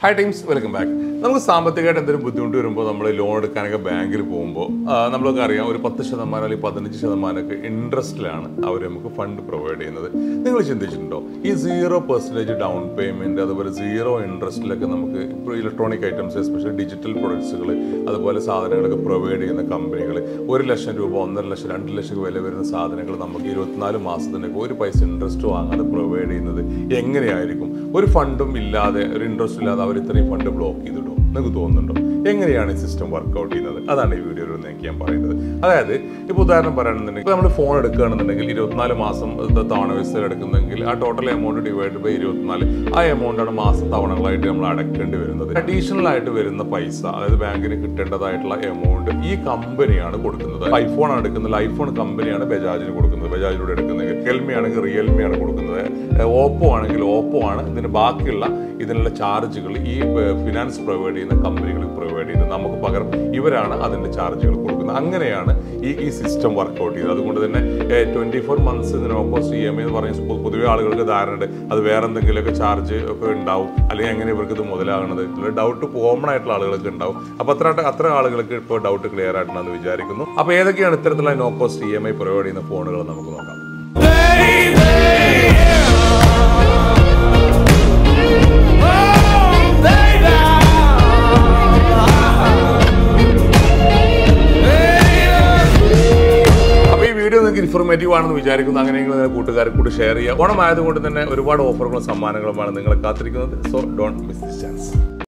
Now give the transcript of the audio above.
Hi teams, welcome back. നമുക്ക് സാമ്പത്തികമായിട്ട് എന്തെങ്കിലും ബുദ്ധിമുട്ട് വരുമ്പോൾ നമ്മൾ ലോൺ എടുക്കാനൊക്കെ ബാങ്കിൽ പോകുമ്പോൾ നമ്മളൊക്കെ അറിയാം ഒരു 10% അല്ലെങ്കിൽ 15% ഇൻട്രസ്റ്റിലാണ് അവർ നമുക്ക് ഫണ്ട് പ്രൊവൈഡ് ചെയ്യുന്നത്. നിങ്ങൾ ചിന്തിച്ചിട്ടുണ്ടോ ഈ 0% ഡൗൺ പേയ്മെൻറ്റ് അതുപോലെ 0 ഇൻട്രസ്റ്റിലൊക്കെ നമുക്ക് ഇപ്പോൾ ഇലക്ട്രോണിക് ഐറ്റംസ് എസ്പെഷ്യലി ഡിജിറ്റൽ പ്രൊഡക്ട്സുകൾ അതുപോലെ സാധനങ്ങളൊക്കെ പ്രൊവൈഡ് ചെയ്യുന്ന കമ്പനികൾ 1 ലക്ഷം രൂപ 1.5 ലക്ഷം 2 ലക്ഷം വില വരുന്ന സാധനങ്ങൾ നമുക്ക് 24 മാസത്തിനൊക്കെ ഒരു പൈസ ഇൻട്രസ്റ്റ് വാങ്ങാതെ പ്രൊവൈഡ് ചെയ്യുന്നത് എങ്ങനെയായിരിക്കും? ഒരു ഫണ്ടും ഇല്ലാതെ ഒരു ഇൻട്രസ്റ്റ് ഇല്ലാതെ അവർ ഇത്രയും ഫണ്ട് ബ്ലോക്ക് ചെയ്തിടും നിങ്ങൾക്ക് തോന്നുന്നുണ്ടോ? എങ്ങനെയാണ് ഈ സിസ്റ്റം വർക്കൗട്ട് ചെയ്യുന്നത്? അതാണ് ഈ വീഡിയോയിൽ എനിക്ക് ഞാൻ പറയുന്നത്. അതായത് ഇപ്പോൾ ഉദാഹരണം പറയുകയാണെന്നുണ്ടെങ്കിൽ ഇപ്പോൾ നമ്മൾ ഫോൺ എടുക്കുകയാണെന്നുണ്ടെങ്കിൽ 24 മാസം തവണ വ്യവസ്ഥയിൽ എടുക്കുന്നെങ്കിൽ ആ ടോട്ടൽ എമൗണ്ട് ഡിവൈഡ് ബൈ 24 ആ എമൗണ്ടാണ് മാസ തവണകളായിട്ട് നമ്മൾ അടക്കേണ്ടി വരുന്നത്. അഡീഷണൽ ആയിട്ട് വരുന്ന പൈസ അതായത് ബാങ്കിന് കിട്ടേണ്ടതായിട്ടുള്ള എമൗണ്ട് ഈ കമ്പനിയാണ് കൊടുക്കുന്നത്. ഐഫോൺ ആണ് എടുക്കുന്നത്, ഐഫോൺ കമ്പനിയാണ് ബജാജിന് കൊടുക്കുന്നത്, ബജാജിലൂടെ എടുക്കുന്നെങ്കിൽ റിയൽമി ആണെങ്കിൽ റിയൽമി ആണ് കൊടുക്കുന്നത്, ഓപ്പോ ആണെങ്കിൽ ഓപ്പോ ആണ് ഇതിന് ബാക്കിയുള്ള ഇതിനുള്ള ചാർജുകൾ ഈ ഫിനാൻസ് പ്രൊവൈഡ് ചെയ്യുന്ന കമ്പനികൾ പ്രൊവൈഡ് ചെയ്യുന്നത്. നമുക്ക് പകരം ഇവരാണ് അതിൻ്റെ ചാർജുകൾ കൊടുക്കുന്നത്. അങ്ങനെയാണ് ഈ സിസ്റ്റം വർക്കൗട്ട് ചെയ്തത്. അതുകൊണ്ട് തന്നെ 24 മന്ത്സ് നോ കോസ്റ്റ് EMI എന്ന് പറയുന്ന പൊതുവെ ആളുകൾക്ക് ധാരണയുണ്ട് അത് വേറെ എന്തെങ്കിലുമൊക്കെ ചാർജ് ഒക്കെ ഉണ്ടാവും അല്ലെങ്കിൽ എങ്ങനെ ഇവർക്ക് ഇത് മുതലാകണത് ഡൗട്ട് കോമൺ ആയിട്ടുള്ള ആളുകൾക്ക് ഉണ്ടാവും. അപ്പോൾ അത്ര ആളുകൾക്ക് ഇപ്പോൾ ഡൗട്ട് ക്ലിയർ ആയിട്ടുണ്ടെന്ന് വിചാരിക്കുന്നു. അപ്പോൾ ഏതൊക്കെയാണ് ഇത്തരത്തിലുള്ള നോ കോസ്റ്റ് EMI പ്രൊവൈഡ് ചെയ്യുന്ന ഫോണുകൾ നമുക്ക് നോക്കാം. നിങ്ങൾക്ക് ഇൻഫോർമേറ്റീവ് ആണെന്ന് വിചാരിക്കുന്നു. അങ്ങനെയെങ്കിൽ കൂട്ടുകാർക്ക് കൂടി ഷെയർ ചെയ്യുക. ഓണം ആയതുകൊണ്ട് തന്നെ ഒരുപാട് ഓഫറുകളും സമ്മാനങ്ങളുമാണ് നിങ്ങളെ കാത്തിരിക്കുന്നത്. So don't miss this chance.